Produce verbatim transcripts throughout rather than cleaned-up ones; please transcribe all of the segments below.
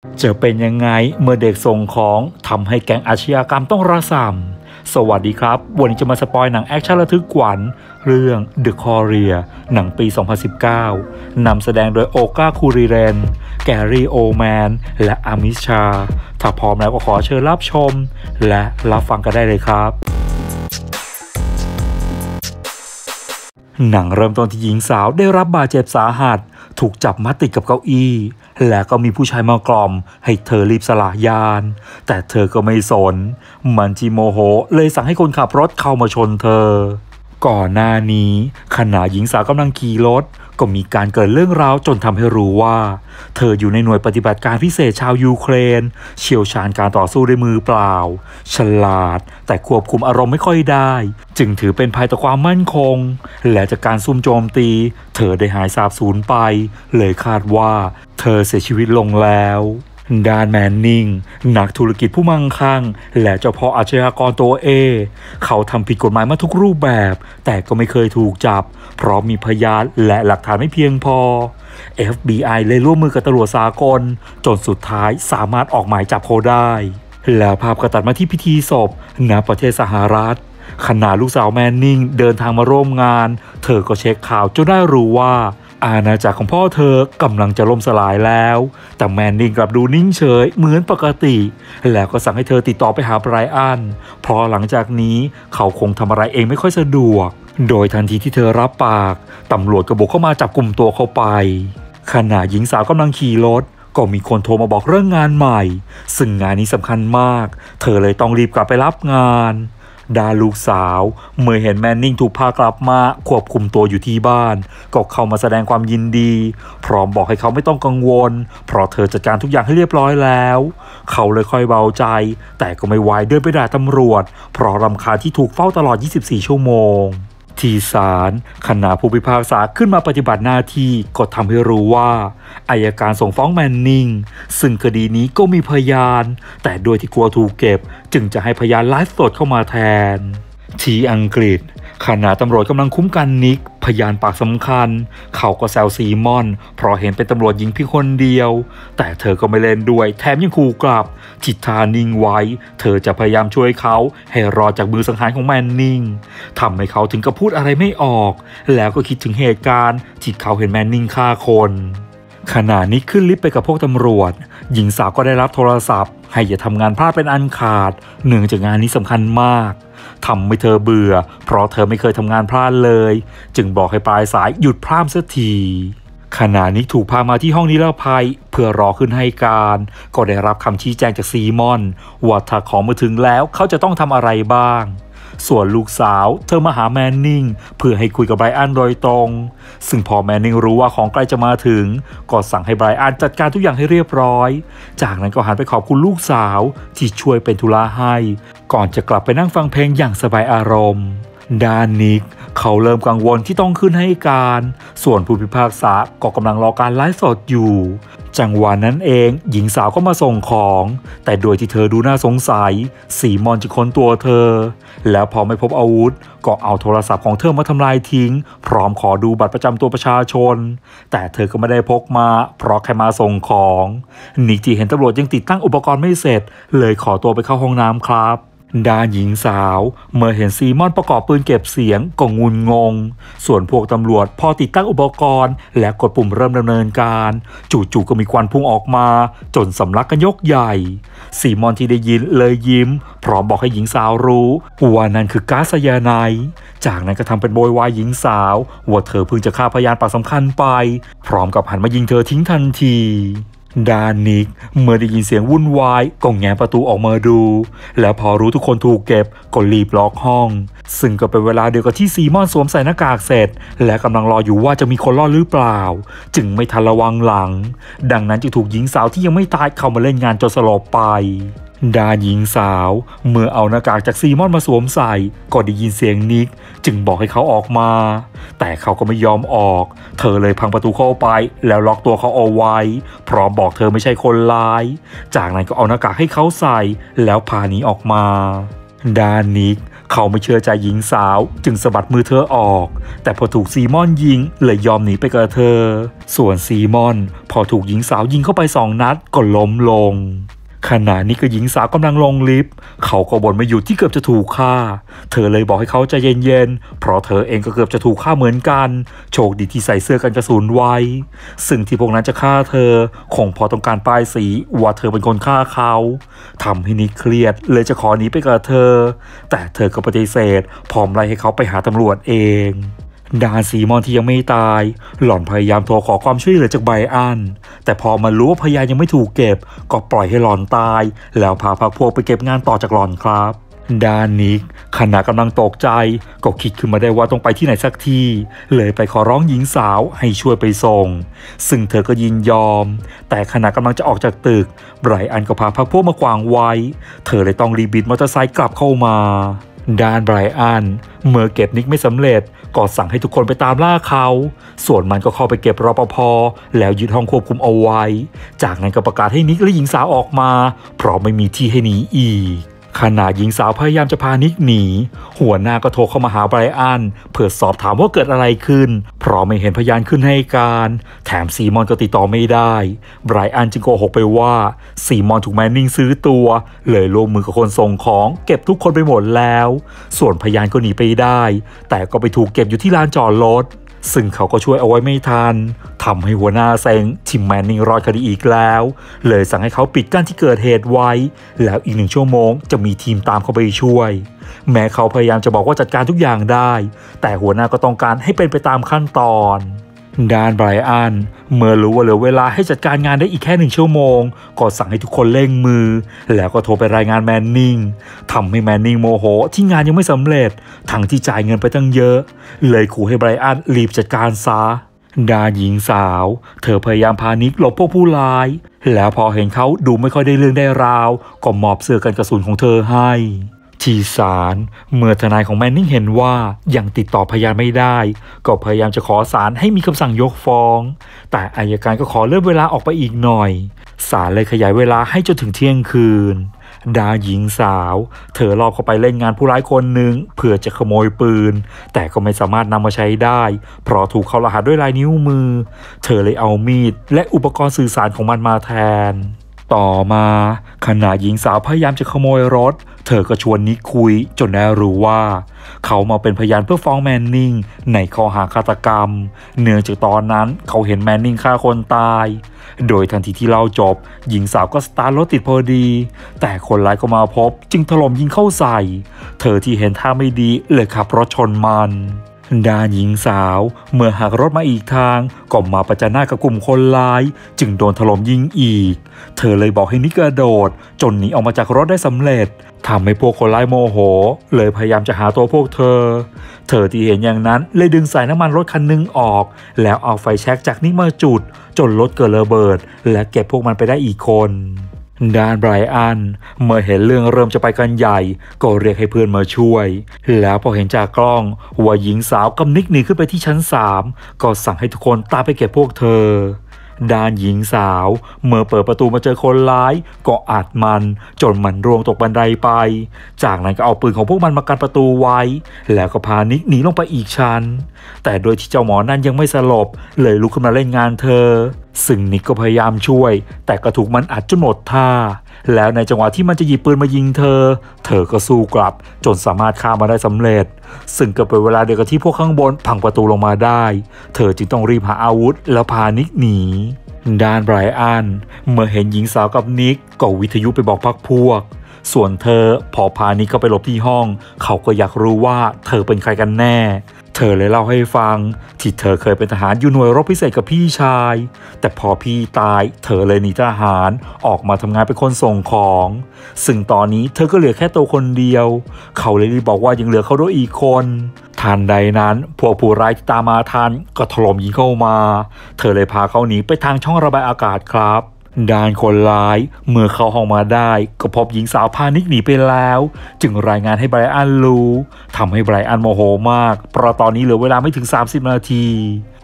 จะเป็นยังไงเมื่อเด็กส่งของทำให้แก๊งอาชญากรรมต้องระส่ำสวัสดีครับวันนี้จะมาสปอยหนังแอคชั่นระทึกขวัญเรื่อง The Courier หนังปี สองพันสิบเก้านำแสดงโดยโอกาคูริเรนแกรี่โอแมนและอามิชาถ้าพร้อมแล้วก็ขอเชิญรับชมและรับฟังกันได้เลยครับหนังเริ่มต้นที่หญิงสาวได้รับบาดเจ็บสาหัสถูกจับมัดติดกับเก้าอี้และก็มีผู้ชายมากล่อมให้เธอรีบสละยานแต่เธอก็ไม่สนมันจิโมโหเลยสั่งให้คนขับรถเข้ามาชนเธอก่อนหน้านี้ขณะหญิงสาวกำลังขี่รถก็มีการเกิดเรื่องราวจนทำให้รู้ว่าเธออยู่ในหน่วยปฏิบัติการพิเศษชาวยูเครนเชี่ยวชาญการต่อสู้ด้วยมือเปล่าฉลาดแต่ควบคุมอารมณ์ไม่ค่อยได้จึงถือเป็นภัยต่อความมั่นคงและจากการซุ่มโจมตีเธอได้หายสาบสูญไปเลยคาดว่าเธอเสียชีวิตลงแล้วด้านแมนนิงนักธุรกิจผู้มั่งคั่งและเจ้าพ่ออาชญากรตัวเอเขาทำผิดกฎหมายมาทุกรูปแบบแต่ก็ไม่เคยถูกจับเพราะมีพยานและหลักฐานไม่เพียงพอ เอฟ บี ไอ เลยร่วมมือกับตำรวจสากลจนสุดท้ายสามารถออกหมายจับเขาได้แล้วภาพก็ตัดมาที่พิธีศพณประเทศสหรัฐขณะลูกสาวแมนนิงเดินทางมาร่วมงานเธอก็เช็คข่าวจนได้รู้ว่าอาณาจักรของพ่อเธอกำลังจะล่มสลายแล้วแต่แมนนิงกลับดูนิ่งเฉยเหมือนปกติแล้วก็สั่งให้เธอติดต่อไปหาไบรอันเพราะหลังจากนี้เขาคงทำอะไรเองไม่ค่อยสะดวกโดยทันทีที่เธอรับปากตำรวจกระบุกเข้ามาจับกลุ่มตัวเขาไปขณะหญิงสาวกำลังขี่รถก็มีคนโทรมาบอกเรื่องงานใหม่ซึ่งงานนี้สำคัญมากเธอเลยต้องรีบกลับไปรับงานด้านลูกสาวเมื่อเห็นแมนนิงถูกพากลับมาควบคุมตัวอยู่ที่บ้านก็เข้ามาแสดงความยินดีพร้อมบอกให้เขาไม่ต้องกังวลเพราะเธอจัดการทุกอย่างให้เรียบร้อยแล้วเขาเลยค่อยเบาใจแต่ก็ไม่ไหวเดินไปด่าตำรวจเพราะรำคาญที่ถูกเฝ้าตลอดยี่สิบสี่ชั่วโมงที่ศาลคณะผู้พิพากษาขึ้นมาปฏิบัติหน้าที่ก็ทำให้รู้ว่าอัยการส่งฟ้องแมนนิงซึ่งคดีนี้ก็มีพยานแต่โดยที่กลัวถูกเก็บจึงจะให้พยานไลฟ์สดเข้ามาแทนที่อังกฤษขณะตำรวจกำลังคุ้มกันนิกพยานปากสำคัญเขาก็แซวซีมอนเพราะเห็นเป็นตำรวจหญิงเพียงคนเดียวแต่เธอก็ไม่เล่นด้วยแถมยังขู่กลับจิตทานิ่งไว้เธอจะพยายามช่วยเขาให้รอดจากมือสังหารของแมนนิงทำให้เขาถึงกับพูดอะไรไม่ออกแล้วก็คิดถึงเหตุการณ์ที่เขาเห็นแมนนิงฆ่าคนขณะนี้ขึ้นลิฟต์ไปกับพวกตำรวจหญิงสาวก็ได้รับโทรศัพท์ให้อย่าทำงานพลาดเป็นอันขาดเนื่องจากงานนี้สำคัญมากทำให้เธอเบื่อเพราะเธอไม่เคยทำงานพลาดเลยจึงบอกให้ปลายสายหยุดพร่ำสักทีขณะนี้ถูกพามาที่ห้องนิรภัยเพื่อรอขึ้นให้การก็ได้รับคำชี้แจงจากซีมอนว่าถ้าของมาถึงแล้วเขาจะต้องทำอะไรบ้างส่วนลูกสาวเธอมาหาแมนนิงเพื่อให้คุยกับไบรอันโดยตรงซึ่งพอแมนนิงรู้ว่าของใกล้จะมาถึงก็สั่งให้ไบรอันจัดการทุกอย่างให้เรียบร้อยจากนั้นก็หันไปขอบคุณลูกสาวที่ช่วยเป็นธุระให้ก่อนจะกลับไปนั่งฟังเพลงอย่างสบายอารมณ์ด้านนิกเขาเริ่มกังวลที่ต้องขึ้นให้การส่วนผู้พิพากษาก็กำลังรอการไลฟ์สดอยู่จังหวะนั้นเองหญิงสาวก็มาส่งของแต่โดยที่เธอดูน่าสงสัยซีมอนจะค้นตัวเธอแล้วพอไม่พบอาวุธก็เอาโทรศัพท์ของเธอมาทำลายทิ้งพร้อมขอดูบัตรประจำตัวประชาชนแต่เธอก็ไม่ได้พกมาเพราะแค่มาส่งของนิกที่เห็นตำรวจยังติดตั้งอุปกรณ์ไม่เสร็จเลยขอตัวไปเข้าห้องน้ำครับด้านหญิงสาวเมื่อเห็นซีมอนประกอบปืนเก็บเสียงก็งุนงงส่วนพวกตำรวจพอติดตั้งอุปกรณ์และกดปุ่มเริ่มดำเนินการจู่ๆก็มีควันพุ่งออกมาจนสำลักกันยกใหญ่ซีมอนที่ได้ยินเลยยิ้มพร้อมบอกให้หญิงสาวรู้ว่านั่นคือก๊าซไซยาไนด์จากนั้นก็ทำเป็นโวยวายหญิงสาวว่าเธอเพิ่งจะฆ่าพยานปากสำคัญไปพร้อมกับหันมายิงเธอทิ้งทันทีด้านนิกเมื่อได้ยินเสียงวุ่นวายก็แง้มประตูออกมาดูแล้วพอรู้ทุกคนถูกเก็บก็รีบล็อกห้องซึ่งก็เป็นเวลาเดียวกับที่ซีมอนสวมใส่หน้ากากเสร็จและกำลังรออยู่ว่าจะมีคนรอดหรือเปล่าจึงไม่ทันระวังหลังดังนั้นจึงถูกหญิงสาวที่ยังไม่ตายเข้ามาเล่นงานจนสลบไปด้านหญิงสาวเมื่อเอาหน้ากากจากซีมอนมาสวมใส่ก็ได้ยินเสียงนิกจึงบอกให้เขาออกมาแต่เขาก็ไม่ยอมออกเธอเลยพังประตูเข้าไปแล้วล็อกตัวเขาเอาไว้พร้อมบอกเธอไม่ใช่คนร้ายจากนั้นก็เอาหน้ากากให้เขาใส่แล้วพาหนีออกมาด้านนิกเขาไม่เชื่อใจหญิงสาวจึงสะบัดมือเธอออกแต่พอถูกซีมอนยิงเลยยอมหนีไปกับเธอส่วนซีมอนพอถูกหญิงสาวยิงเข้าไปสองนัดก็ล้มลงขณะนี้ก็หญิงสาวกำลังลงลิฟต์เขาก็บ่นไม่หยุดที่เกือบจะถูกฆ่าเธอเลยบอกให้เขาใจเย็นๆเพราะเธอเองก็เกือบจะถูกฆ่าเหมือนกันโชคดีที่ใส่เสื้อกันกระสุนไว้ซึ่งที่พวกนั้นจะฆ่าเธอคงพอต้องการป้ายสีว่าเธอเป็นคนฆ่าเขาทำให้นิกเครียดเลยจะขอหนีไปกับเธอแต่เธอก็ปฏิเสธพร้อมไล่ให้เขาไปหาตำรวจเองดานซีมอนที่ยังไม่ตายหล่อนพยายามโทรขอความช่วยเหลือจากไบรอันแต่พอมารู้ว่าพยานยังไม่ถูกเก็บก็ปล่อยให้หล่อนตายแล้วพาพรรคพวกไปเก็บงานต่อจากหล่อนครับดานนิกขณะกำลังตกใจก็คิดขึ้นมาได้ว่าต้องไปที่ไหนสักที่เลยไปขอร้องหญิงสาวให้ช่วยไปส่งซึ่งเธอก็ยินยอมแต่ขณะกำลังจะออกจากตึกไบรอันก็พาพรรคพวกมาขวางไว้เธอเลยต้องรีบบิดมอเตอร์ไซค์กลับเข้ามาด้านไบรอันเมื่อเก็บนิกไม่สำเร็จก็สั่งให้ทุกคนไปตามล่าเขาส่วนมันก็เข้าไปเก็บรปภ.แล้วยึดห้องควบคุมเอาไว้จากนั้นก็ประกาศให้นิกและหญิงสาวออกมาเพราะไม่มีที่ให้หนีอีกขณะหญิงสาวพยายามจะพานิกหนีหัวหน้าก็โทรเข้ามาหาไบรอันเพื่อสอบถามว่าเกิดอะไรขึ้นเพราะไม่เห็นพยานขึ้นให้การแถมซีมอนก็ติดต่อไม่ได้ไบรอันจึงโกหกไปว่าซีมอนถูกแมนนิงซื้อตัวเลยร่วมมือกับคนส่งของเก็บทุกคนไปหมดแล้วส่วนพยานก็หนีไปได้แต่ก็ไปถูกเก็บอยู่ที่ลานจอดรถซึ่งเขาก็ช่วยเอาไว้ไม่ทันทำให้หัวหน้าเซ็งที่แมนนิงรอดคดีอีกแล้วเลยสั่งให้เขาปิดกั้นที่เกิดเหตุไว้แล้วอีกหนึ่งชั่วโมงจะมีทีมตามเข้าไปช่วยแม้เขาพยายามจะบอกว่าจัดการทุกอย่างได้แต่หัวหน้าก็ต้องการให้เป็นไปตามขั้นตอนด้านไบรอันเมื่อรู้ว่าเหลือเวลาให้จัดการงานได้อีกแค่หนึ่งชั่วโมงก็สั่งให้ทุกคนเร่งมือแล้วก็โทรไปรายงานแมนนิงทำให้แมนนิงโมโหที่งานยังไม่สำเร็จทั้งที่จ่ายเงินไปตั้งเยอะเลยขู่ให้ไบรอันรีบจัดการซะด้านหญิงสาวเธอพยายามพานิกหลบพวกผู้ร้ายแล้วพอเห็นเขาดูไม่ค่อยได้เรื่องได้ราวก็มอบเสื้อกันกระสุนของเธอให้ที่ศาลเมื่อทนายของแมนนิงเห็นว่ายังติดต่อพยานไม่ได้ก็พยายามจะขอศาลให้มีคำสั่งยกฟ้องแต่อัยการก็ขอเลื่อนเวลาออกไปอีกหน่อยศาลเลยขยายเวลาให้จนถึงเที่ยงคืนด้านหญิงสาวเธอลอบเข้าไปเล่นงานผู้ร้ายคนหนึ่งเพื่อจะขโมยปืนแต่ก็ไม่สามารถนำมาใช้ได้เพราะถูกเขารหัสด้วยลายนิ้วมือเธอเลยเอามีดและอุปกรณ์สื่อสารของมันมาแทนต่อมาขณะหญิงสาวพยายามจะขโมยรถเธอก็ชวนนิกคุยจนได้รู้ว่าเขามาเป็นพยานเพื่อฟ้องแมนนิงในข้อหาฆาตกรรมเนื่องจากตอนนั้นเขาเห็นแมนนิงฆ่าคนตายโดยทันทีที่เล่าจบหญิงสาวก็สตาร์ทรถติดพอดีแต่คนร้ายก็มาพบจึงถล่มยิงเข้าใส่เธอที่เห็นท่าไม่ดีเลยขับรถชนมันด้านหญิงสาวเมื่อหักรถมาอีกทางก็มาประจันหน้ากับกลุ่มคนร้ายจึงโดนถล่มยิงอีกเธอเลยบอกให้นิกกระโดดจนหนีออกมาจากรถได้สำเร็จทำให้พวกคนร้ายโมโหเลยพยายามจะหาตัวพวกเธอเธอที่เห็นอย่างนั้นเลยดึงสายน้ำมันรถคันนึงออกแล้วเอาไฟแช็กจากนิกมาจุดจนรถเกิดระเบิดและเก็บพวกมันไปได้อีกคนด้านไบรอันเมื่อเห็นเรื่องเริ่มจะไปกันใหญ่ก็เรียกให้เพื่อนมาช่วยแล้วพอเห็นจากกล้องว่าหญิงสาวกับนิกหนีขึ้นไปที่ชั้นสามก็สั่งให้ทุกคนตามไปเก็บพวกเธอด้านหญิงสาวเมื่อเปิดประตูมาเจอคนร้ายก็อัดมันจนมันร่วงตกบันไดไปจากนั้นก็เอาปืนของพวกมันมากันประตูไว้แล้วก็พานิกหนีลงไปอีกชั้นแต่โดยที่เจ้าหมอนั่นยังไม่สลบเลยลุกขึ้นมาเล่นงานเธอซึ่งนิกก็พยายามช่วยแต่ก็ถูกมันอัดจนหมดท่าแล้วในจังหวะที่มันจะหยิบปืนมายิงเธอเธอก็สู้กลับจนสามารถฆ่ามาได้สำเร็จซึ่งก็เป็นเวลาเดียวกับที่พวกข้างบนพังประตูลงมาได้เธอจึงต้องรีบหาอาวุธแล้วพานิกหนีด้านไบรอันเมื่อเห็นหญิงสาวกับนิกก็วิทยุไปบอกพรรคพวกส่วนเธอพอพานิกเข้าไปหลบที่ห้องเขาก็อยากรู้ว่าเธอเป็นใครกันแน่เธอเลยเล่าให้ฟังที่เธอเคยเป็นทหารอยู่หน่วยรบพิเศษกับพี่ชายแต่พอพี่ตายเธอเลยหนีทหารออกมาทำงานเป็นคนส่งของซึ่งตอนนี้เธอก็เหลือแค่ตัวคนเดียวเขาเลยรีบบอกว่ายังเหลือเขาด้วยอีกคนทันใดนั้นพวกผู้ร้ายที่ตามมาทันก็ถล่มยิงเข้ามาเธอเลยพาเขาหนีไปทางช่องระบายอากาศครับด้านคนร้ายเมื่อเข้าห้องมาได้ก็พบหญิงสาวพานิกหนีไปแล้วจึงรายงานให้ไบรอันรู้ทำให้ไบรอันโมโหมากเพราะตอนนี้เหลือเวลาไม่ถึงสามสิบนาที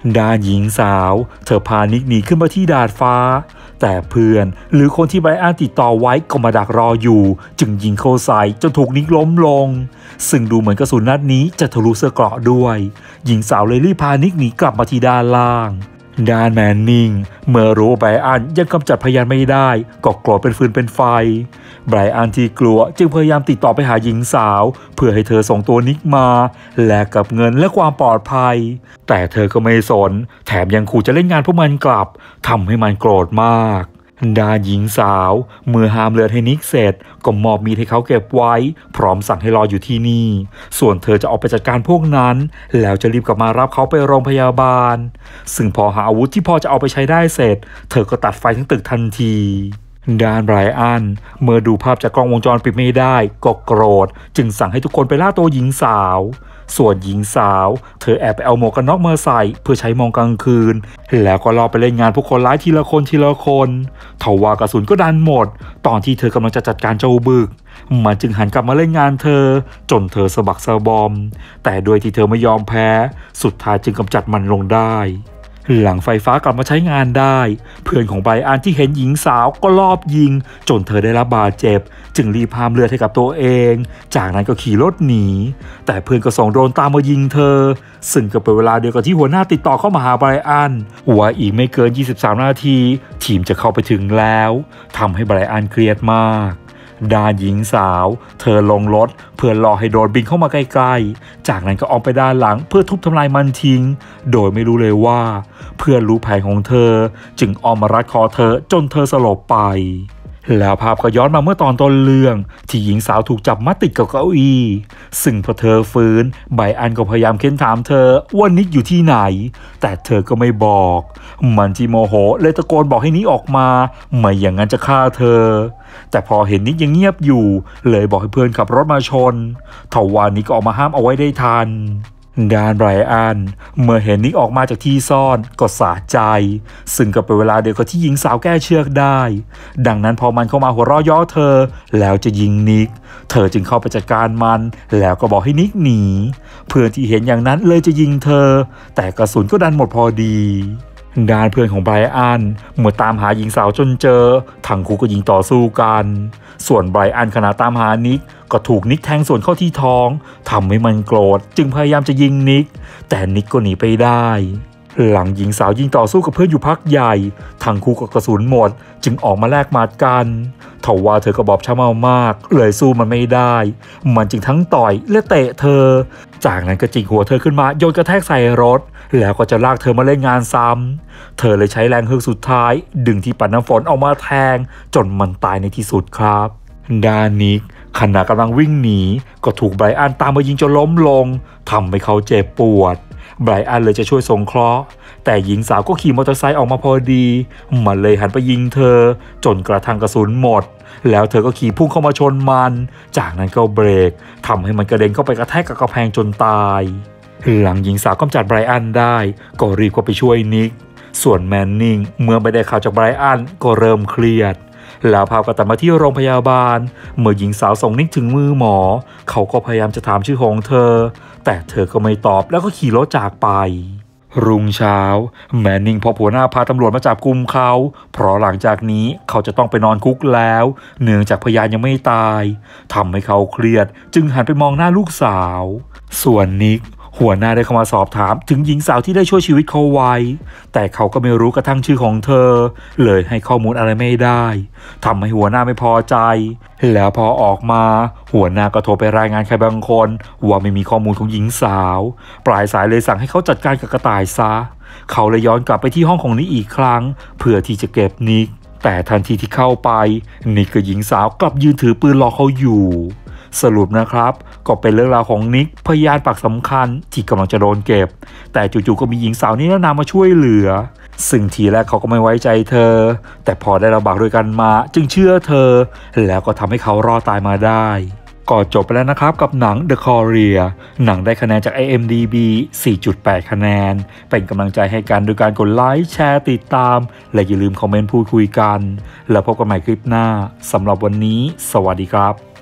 ด้านหญิงสาวเธอพานิกหนีขึ้นมาที่ดาดฟ้าแต่เพื่อนหรือคนที่ไบรอันติดต่อไว้ก็มาดักรออยู่จึงยิงเข้าใส่จนถูกนิกล้มลงซึ่งดูเหมือนกระสุนนัดนี้จะทะลุเสื้อเกราะด้วยหญิงสาวเลยรีบพานิกหนีกลับมาที่ด้านล่างด้านแมนนิงเมื่อรู้ว่าไบรอันยังกำจัดพยานไม่ได้ก็โกรธเป็นฟืนเป็นไฟไบรอันที่กลัวจึงพยายามติดต่อไปหาหญิงสาวเพื่อให้เธอส่งตัวนิกมาแลกกับเงินและความปลอดภัยแต่เธอก็ไม่สนแถมยังขู่จะเล่นงานพวกมันกลับทำให้มันโกรธมากด้านหญิงสาวเมื่อห้ามเลือดให้นิกเสร็จก็มอบมีดให้เขาเก็บไว้พร้อมสั่งให้รออยู่ที่นี่ส่วนเธอจะออกไปจัดการพวกนั้นแล้วจะรีบกลับมารับเขาไปโรงพยาบาลซึ่งพอหาอาวุธที่พอจะเอาไปใช้ได้เสร็จเธอก็ตัดไฟทั้งตึกทันทีด้านไบรอันเมื่อดูภาพจากกล้องวงจรปิดไม่ได้ก็โกรธจึงสั่งให้ทุกคนไปล่าตัวหญิงสาวส่วนหญิงสาวเธอแอบไปเอาหมวกกันน็อกมาใส่เพื่อใช้มองกลางคืนแล้วก็รอไปเล่นงานพวกคนร้ายทีละคนทีละคนทว่ากระสุนก็ดันหมดตอนที่เธอกำลังจะจัดการเจ้าบึกมันจึงหันกลับมาเล่นงานเธอจนเธอสะบักสะบอมแต่ด้วยที่เธอไม่ยอมแพ้สุดท้ายจึงกำจัดมันลงได้หลังไฟฟ้ากลับมาใช้งานได้เพื่อนของไบรอันที่เห็นหญิงสาวก็ลอบยิงจนเธอได้รับบาดเจ็บจึงรีบห้ามเลือดให้กับตัวเองจากนั้นก็ขี่รถหนีแต่เพื่อนก็ส่งโดรนตามมายิงเธอซึ่งก็เป็นเวลาเดียวกับที่หัวหน้าติดต่อเข้ามาหาไบรอันว่าอีกไม่เกินยี่สิบสามนาทีทีมจะเข้าไปถึงแล้วทำให้ไบรอันเครียดมากด้านหญิงสาวเธอลงรถเพื่อรอให้โดรนบินเข้ามาใกล้ๆจากนั้นก็ออกไปด้านหลังเพื่อทุบทำลายมันทิ้งโดยไม่รู้เลยว่าเพื่อนรู้แผนของเธอจึงอ้อมมารัดคอเธอจนเธอสลบไปแล้วภาพก็ย้อนมาเมื่อตอนต้นเรื่องที่หญิงสาวถูกจับมัดติดกับเก้าอี้ซึ่งพอเธอฟื้นไบรอันก็พยายามเค้นถามเธอว่านิกอยู่ที่ไหนแต่เธอก็ไม่บอกมันที่โมโหเลยตะโกนบอกให้นิกออกมาไม่อย่างนั้นจะฆ่าเธอแต่พอเห็นนิกยังเงียบอยู่เลยบอกให้เพื่อนขับรถมาชนทว่านิกก็ออกมาห้ามเอาไว้ได้ทันด้านไบรอันเมื่อเห็นนิกออกมาจากที่ซ่อนก็สะใจซึ่งก็เป็นเวลาเดียวกับที่หญิงสาวแก้เชือกได้ดังนั้นพอมันเข้ามาหัวเราะย่อเธอแล้วจะยิงนิกเธอจึงเข้าไปจัดการมันแล้วก็บอกให้นิกหนีเพื่อนที่เห็นอย่างนั้นเลยจะยิงเธอแต่กระสุนก็ดันหมดพอดีด้านเพื่อนของไบรอันเมื่อตามหาหญิงสาวจนเจอทั้งคู่ก็ยิงต่อสู้กันส่วนไบรอันขณะตามหานิกก็ถูกนิกแทงส่วนเข้าที่ท้องทำให้มันโกรธจึงพยายามจะยิงนิกแต่นิกก็หนีไปได้หลังหญิงสาวยิงต่อสู้กับเพื่อนอยู่พักใหญ่ทั้งคู่ก็กระสุนหมดจึงออกมาแลกหมัดกันทว่าเธอก็บอบช้ำมากเลยสู้มันไม่ได้มันจึงทั้งต่อยและเตะเธอจากนั้นก็จิกหัวเธอขึ้นมาโยนกระแทกใส่รถแล้วก็จะลากเธอมาเล่นงานซ้ำเธอเลยใช้แรงเฮือกสุดท้ายดึงที่ปัดน้ำฝนออกมาแทงจนมันตายในที่สุดครับด้านนิกขณะกำลังวิ่งหนีก็ถูกไบรอันตามมายิงจนล้มลงทำให้เขาเจ็บปวดไบรอันเลยจะช่วยสงเคราะห์แต่หญิงสาวก็ขี่มอเตอร์ไซค์ออกมาพอดีมันเลยหันไปยิงเธอจนกระทั่งกระสุนหมดแล้วเธอก็ขี่พุ่งเข้ามาชนมันจากนั้นก็เบรกทำให้มันกระเด็นเข้าไปกระแทกกับกระแพงจนตายหลังหญิงสาวกำจัดไบรอันได้ก็รีบเข้าไปช่วยนิกส่วนแมนนิงเมื่อไม่ได้ข่าวจากไบรอันก็เริ่มเครียดแล้วพาก็ตัดมาที่โรงพยาบาลเมื่อหญิงสาวส่งนิกถึงมือหมอเขาก็พยายามจะถามชื่อของเธอแต่เธอก็ไม่ตอบแล้วก็ขี่รถจากไปรุ่งเช้าแมนนิงพอหัวหน้าพาตำรวจมาจับกุมเขาเพราะหลังจากนี้เขาจะต้องไปนอนคุกแล้วเนื่องจากพยานยังไม่ตายทำให้เขาเครียดจึงหันไปมองหน้าลูกสาวส่วนนิกหัวหน้าได้เข้ามาสอบถามถึงหญิงสาวที่ได้ช่วยชีวิตเขาไว้แต่เขาก็ไม่รู้กระทั่งชื่อของเธอเลยให้ข้อมูลอะไรไม่ได้ทำให้หัวหน้าไม่พอใจแล้วพอออกมาหัวหน้าก็โทรไปรายงานใครบางคนว่าไม่มีข้อมูลของหญิงสาวปลายสายเลยสั่งให้เขาจัดการกับกระต่ายซะเขาเลยย้อนกลับไปที่ห้องของนิกอีกครั้งเพื่อที่จะเก็บนิกแต่ทันทีที่เข้าไปนิกกับหญิงสาวกลับยืนถือปืนรอเขาอยู่สรุปนะครับก็เป็นเรื่องราวของนิกพยานปากสำคัญที่กำลังจะโดนเก็บแต่จู่ๆก็มีหญิงสาวนิรนามมาช่วยเหลือซึ่งทีแรกเขาก็ไม่ไว้ใจเธอแต่พอได้ระบากด้วยกันมาจึงเชื่อเธอแล้วก็ทำให้เขารอดตายมาได้ก็จบไปแล้วนะครับกับหนัง The Courier หนังได้คะแนนจาก ไอ เอ็ม ดี บี สี่จุดแปด คะแนนเป็นกำลังใจให้กันโดยการกดไลค์แชร์ติดตามและอย่าลืมคอมเมนต์พูดคุยกันแล้วพบกันใหม่คลิปหน้าสำหรับวันนี้สวัสดีครับ